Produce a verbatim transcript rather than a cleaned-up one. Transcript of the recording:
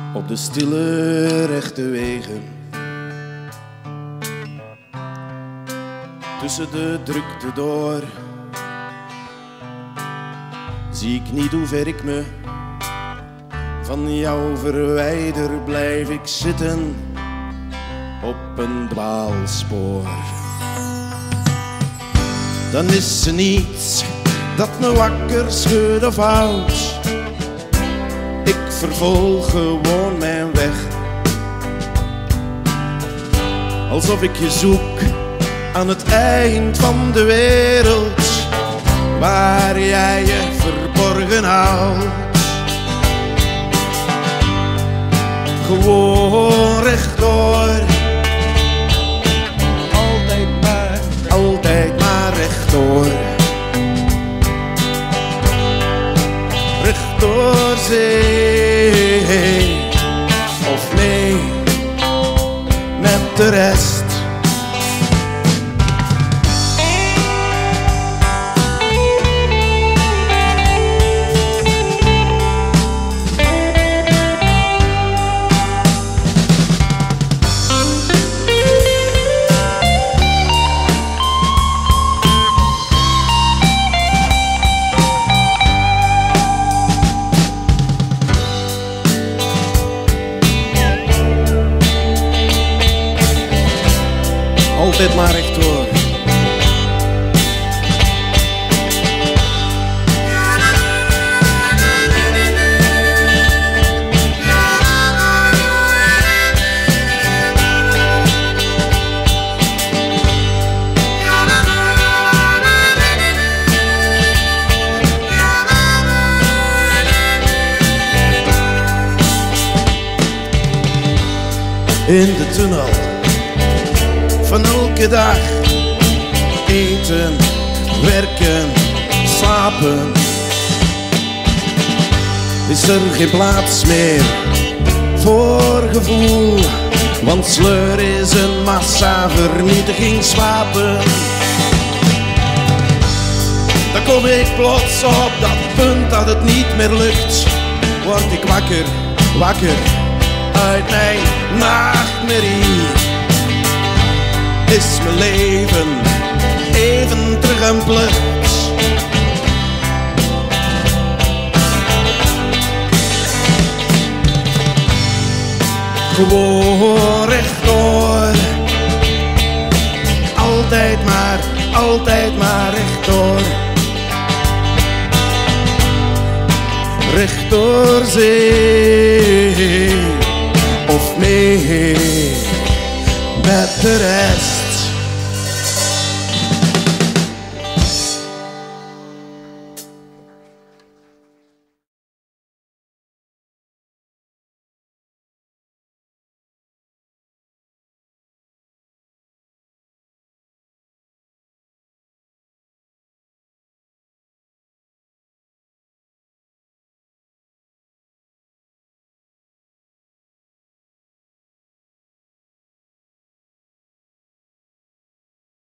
op de stille rechte wegen. Tussen de drukte door zie ik niet hoe ver ik me van jou verwijder. Blijf ik zitten op een dwaalspoor. Dan is er niets dat me wakker schudt of houdt. Ik vervolg gewoon mijn weg, alsof ik je zoek aan het eind van de wereld, waar jij je verborgen houdt. Gewoon rechtdoor, altijd maar, altijd maar rechtdoor. Rechtdoor zee, of mee met de rest. Altijd maar rechtdoor. In de tunnel van elke dag, eten, werken, slapen, is er geen plaats meer voor gevoel, want sleur is een massavernietigingswapen. Dan kom ik plots op dat punt dat het niet meer lukt. Word ik wakker, wakker uit mijn nachtmerrie. Is mijn leven even terug een plucht? Gewoon rechtdoor, altijd maar, altijd maar rechtdoor. Rechtdoor zee, of mee met de rest.